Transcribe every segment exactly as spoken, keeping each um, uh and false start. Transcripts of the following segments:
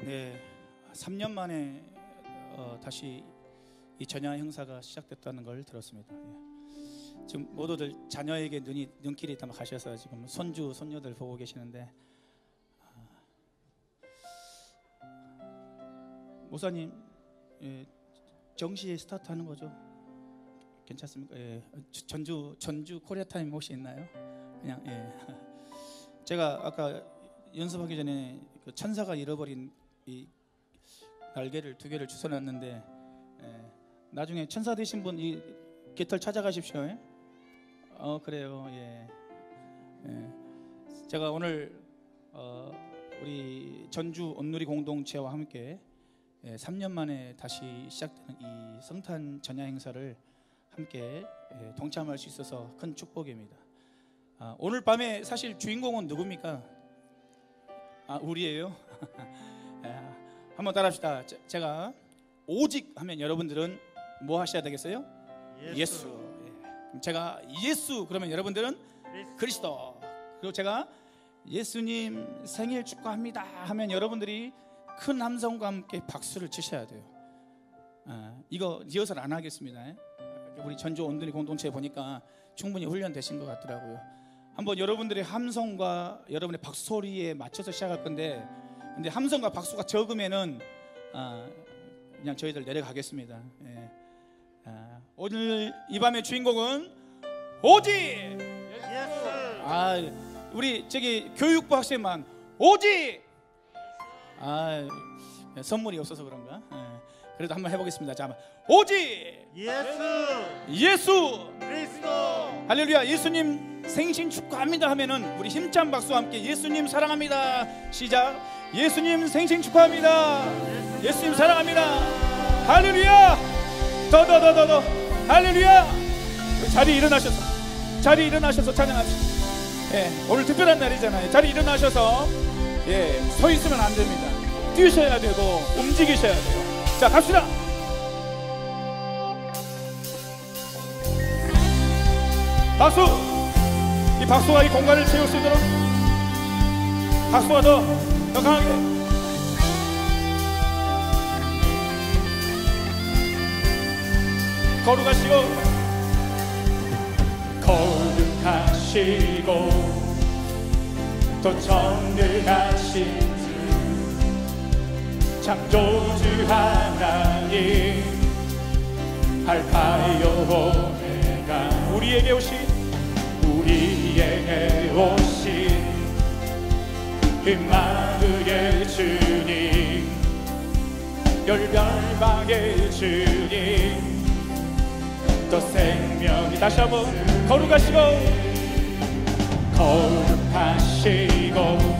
네, 삼 년 만에 어, 다시 이 전야 행사가 시작됐다는 걸 들었습니다. 예. 지금 모두들 자녀에게 눈이 눈길이 다 가셔서 지금 손주 손녀들 보고 계시는데, 아, 목사님, 예, 정시에 스타트하는 거죠? 괜찮습니까? 예, 전주 전주 코리아 타임 혹시 있나요? 그냥 예. 제가 아까 연습하기 전에 그 천사가 잃어버린 이 날개를 두 개를 주워놨는데, 예, 나중에 천사 되신 분 이 깃털 찾아가십시오. 예? 어 그래요. 예. 예. 제가 오늘 어, 우리 전주 온누리 공동체와 함께 예, 삼 년 만에 다시 시작되는 이 성탄 전야 행사를 함께 예, 동참할 수 있어서 큰 축복입니다. 아, 오늘 밤에 사실 주인공은 누굽니까? 아, 우리예요. 예, 한번 따라합시다. 제, 제가 오직 하면 여러분들은 뭐 하셔야 되겠어요? 예수. 예수. 예. 제가 예수 그러면 여러분들은 예수. 그리스도. 그리고 제가 예수님 생일 축하합니다 하면 여러분들이 큰 함성과 함께 박수를 치셔야 돼요. 아, 이거 리허설 안 하겠습니다. 예? 우리 전주 온누리 공동체에 보니까 충분히 훈련되신 것 같더라고요. 한번 여러분들의 함성과 여러분의 박수 소리에 맞춰서 시작할 건데, 근데 함성과 박수가 적으면은 아, 그냥 저희들 내려가겠습니다. 예. 아, 오늘 이 밤의 주인공은 오직 예수. 아, 우리 저기 교육부 학생만 오직. 아, 선물이 없어서 그런가? 예. 그래도 한번 해보겠습니다. 자, 오직 예수 예수 그리스도. 할렐루야. 예수님 생신 축하합니다 하면은 우리 힘찬 박수와 함께 예수님 사랑합니다. 시작. 예수님 생신 축하합니다. 예수님, 예수님 사랑합니다. 할렐루야. 더 더 더 더 더 할렐루야. 자리 일어나셔서 자리 일어나셔서 찬양합시다. 예, 오늘 특별한 날이잖아요. 자리 일어나셔서 예, 서 있으면 안 됩니다. 뛰셔야 되고 움직이셔야 돼요. 자, 갑시다. 박수. 이 박수가 이 공간을 채울 수 있도록 박수가 더, 더 강하게. 거룩하시고 거룩하시고 또 전능하신 주 창조주 하나님 알파요 오메가 우리에게 오신 우리에게 오신 임마누엘 주님 열방의 주님 또 생명이 다시 한번 거룩하시고 거룩하시고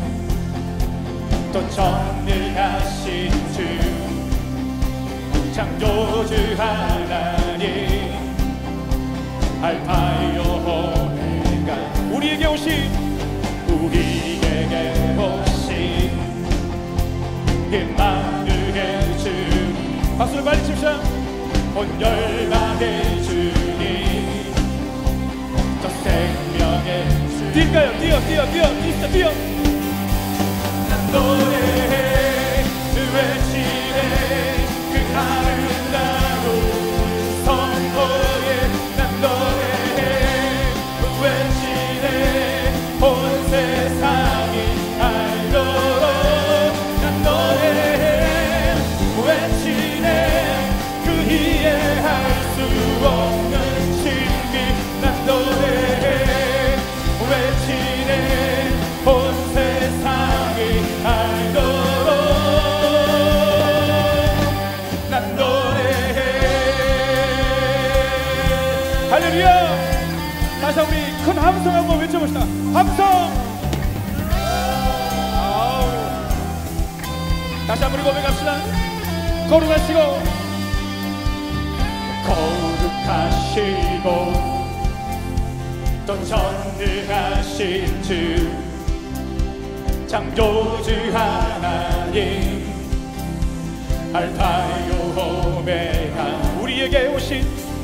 또 전능하신 주 창조주 하나님 알파요 오메가 우리에게 오신 우리에게 오신 임마누엘 주님 박수를 빨리 칩시다. 온 열방의 주님 또 생명의 주님 뛸까요? 뛰어 뛰어 뛰어 뛰어 뛰어 난 노래해 외치네 그 아름다운 선포에 난 노래해 외치네 온 세상이 알도록 난 노래해 외치네 그 이해할 수 없는 신비 난 노래해 외치네 온 세상이 알도록 난 노래해. 할렐루야. 다시 우리 큰 함성 한번 외쳐봅시다. 함성. 아우. 다시 한번 고백합시다. 거룩하시고 거룩하시고 또 전능하신 주 창조주 하나님 알파요 오메가 우리에게 오신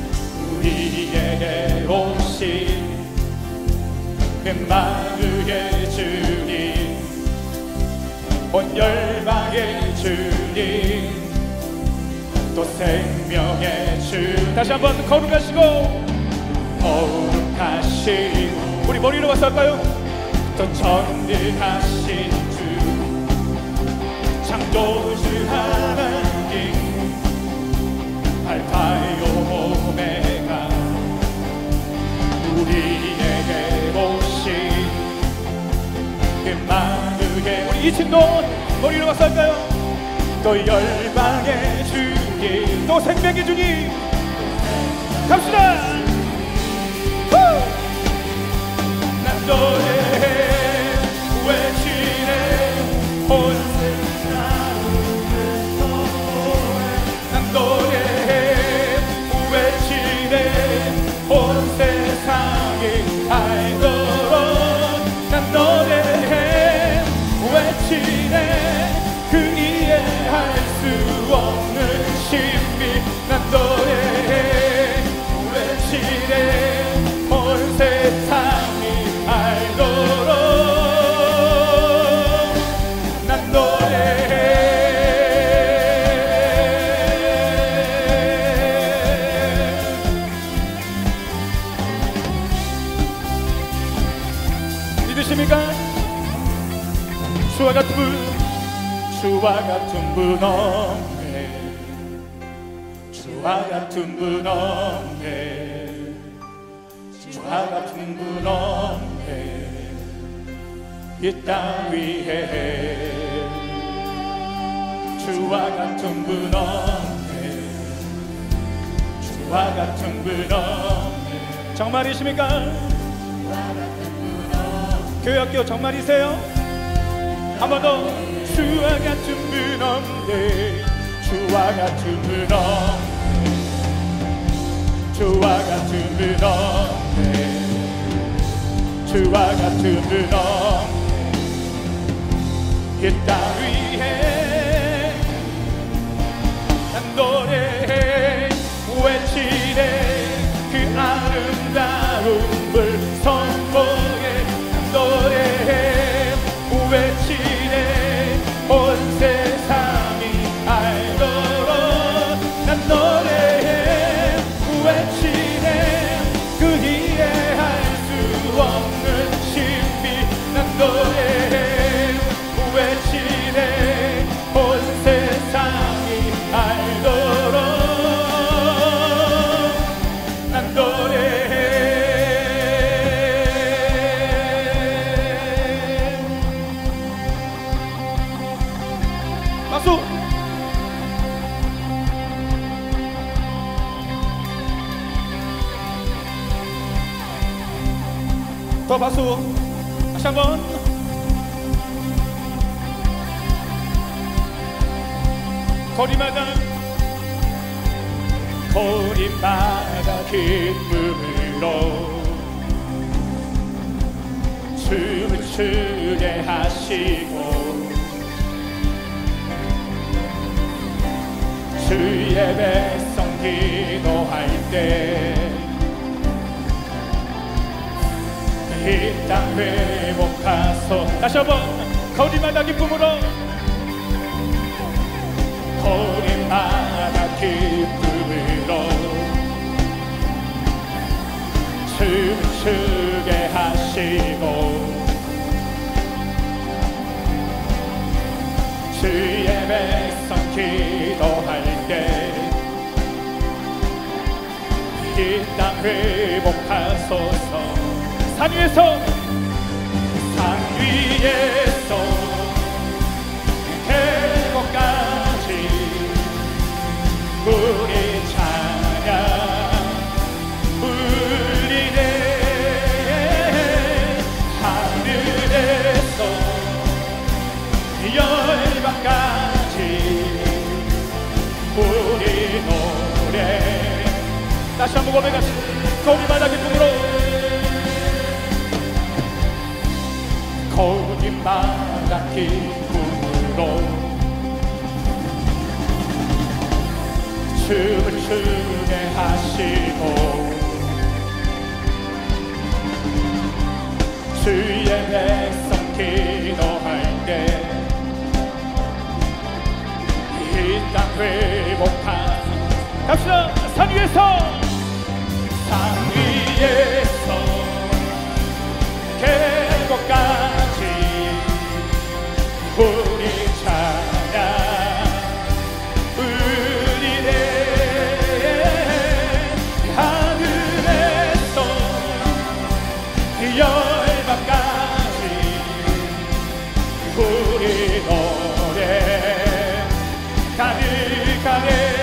우리에게 오신 임마누엘 주님 온 열방의 주님 또 생명의 주. 다시 한번 거룩하시고 거룩하시고 우리 머리로 가서 할까요? 또 전능하신 주 창조주 하나님 알파요 오메가 우리에게 오신 임마누엘. 우리 이 층도 머리로 가서 할까요? 또 열방의 주님 또 생명의 주님 갑시다. 후! 난 노래해 외치네 온 세상을 선포해. 난 노래해 외치네 온 세상이 알도록. 난 노래해 외치네 그 이해할 수 없는 신비. 난 노래해 외치네 온 세상이 알도록. 난 노래해. 믿으십니까? 주와 같은 분, 주와 같은 분 없네. 주와 같은 분 없네. 주와 같은 분 없네. 이 땅 위에 주와 같은 분 없네. 주와 같은 분 없네. 정말이십니까? 교회학교 정말이세요? 한 번 더. 주와 같은 분 없네. 주와 같은 분 없네. 주와 같은 분 없네. 주와 같은 분 없네. 이 땅 위에 난 노래해 외치네 그 아름다움을 선포해. 난 노래해 외치네 온 세상이 알도록. 난 노래해 외치네 그 이해할 수 없는 신비. 난 노래해 외치네 온 세상이 알도록. 난 노래해. 박수. 더 박수. 다시 한번. 거리마다 거리마다 기쁨으로 춤을 추게 하시고 주의 백성 기도할 때 이 땅 회복하소. 다시 한번. 거리마다 기쁨으로 거리마다 기쁨으로 춤을 추게 하시고 주의 백성 기도할 때 이 땅 회복하소서. 산 위에서 산 위에서 해복까지 우리 찬양 울리네. 하늘에서 열방까지 우리 노래. 다시 한번 고백합시다. 거리마다 기쁨으로 거리마다 기쁨으로 춤을 추게 하시고 주의 백성 기도할 때 이 땅 회복한 갑시다. 산 위에서 산 위에서 계곡까지 우리 찬양 울리네. 하늘에서 열방까지 우리 노래 가득하네.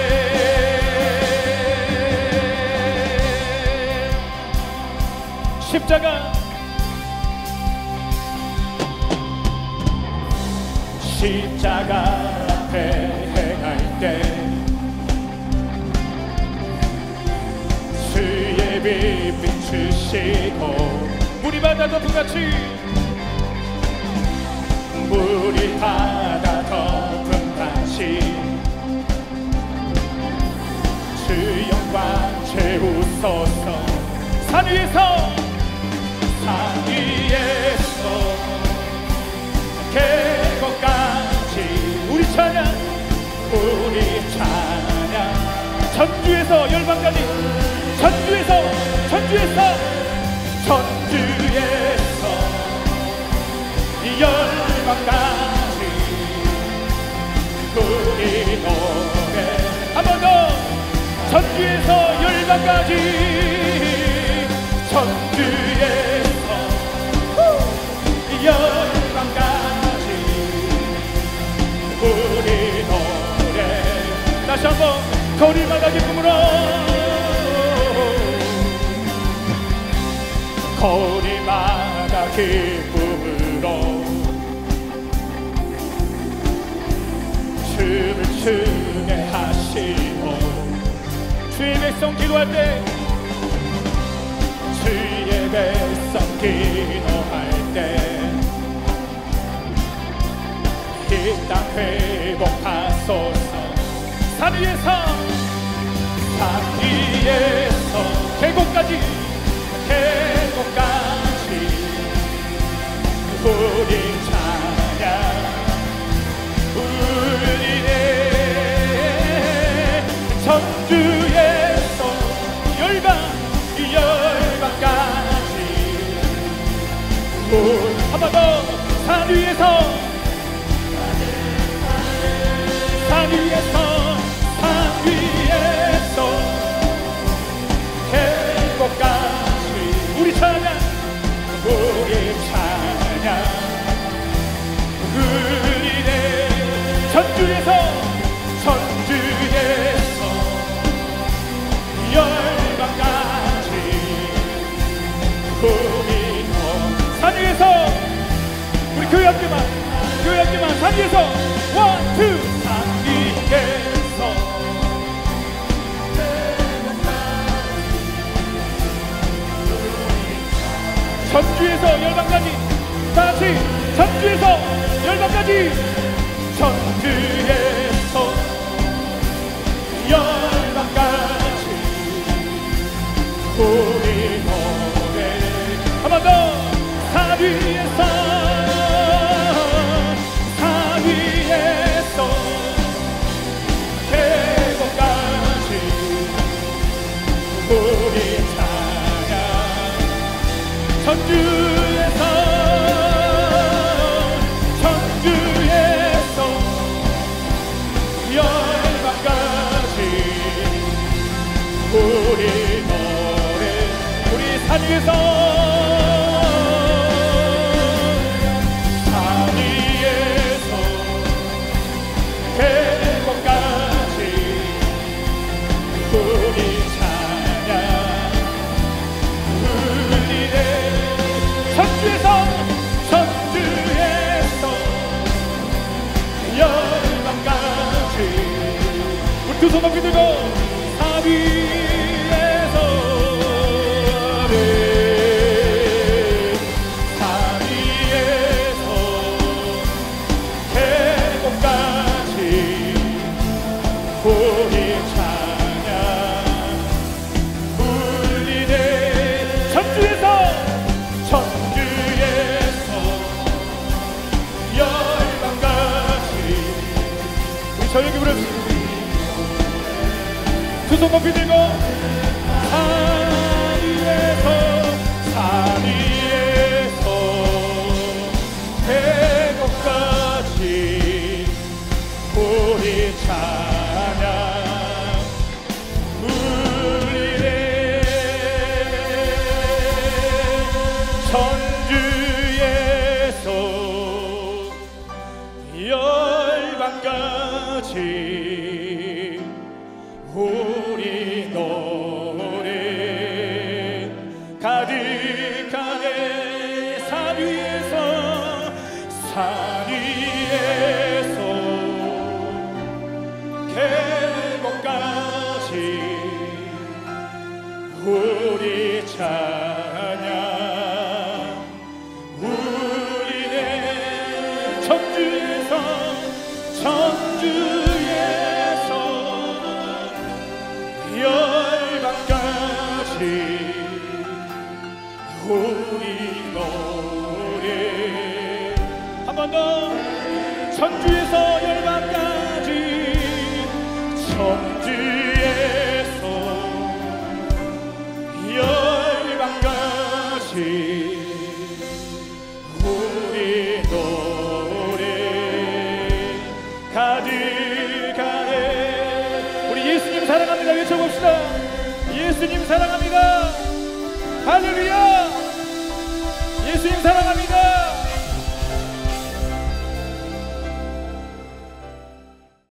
십자가 십자가 앞에 행할 때 주의 빛 비추시고 물이 바다 덮음같이 물이 바다 덮음같이 주 영광 채우소서. 산 위에서 산 위에서 계곡까지 우리 찬양 우리 찬양 전주에서 열방까지 전주에서 전주에서 전주에서 열방까지 우리 노래 한 번 더 전주에서 열방까지 전주에서 열방까지 우리 노래 다시 한번 거리마다 기쁨으로 거리마다 기쁨으로 춤을 추게 하시고 주의 백성 기도할 때 주의 백성 기도할 때 이 땅 회복하소서. 산 위에서 산 위에서 계곡까지 계곡까지 우리 찬양 울리네. 전주에서 열방 열방까지 한 번 더 산 위에서 산 위에서 산 위에서 계곡까지 우리 찬양 우리 찬양 울리네. 전주에서 전주에서 열방까지 우리 산 위에서 우리 교회 함께만 교회 함께만 산 위에서 원, 투 산 위에서 전주에서 열방까지 다같이 전주에서 열방까지 전주에서 열방까지 우리 노래 한 번 더 산 위에서 산 위에서 계곡까지 우리 찬양 전주에서 전주에서 열방까지 우리 노래 우리 산 위에서 두 손 높이 들고 산 위에서 네, 산 위에서 계곡까지 우리 찬양 울리네. 전주에서 전주에서 열방까지 우리 저녁에 부릅시다. 두 손 높이 들고 산 위에서 산 위에서 해곡까지 우리 찬양 울리네. 천주에서 열방까지 우리 노래 가득하네. 산 위에서 산 위에서 계곡까지 우리 찬양 울리네. 천주에서 천주에서 열방까지 우리 노래 한 번 더. 천주에서 열방까지 천주에서 열방까지 우리 노래 가득하네. 우리 예수님 사랑합니다 외쳐봅시다. 예수님 사랑합니다. 할렐루야. 예수님 사랑합니다.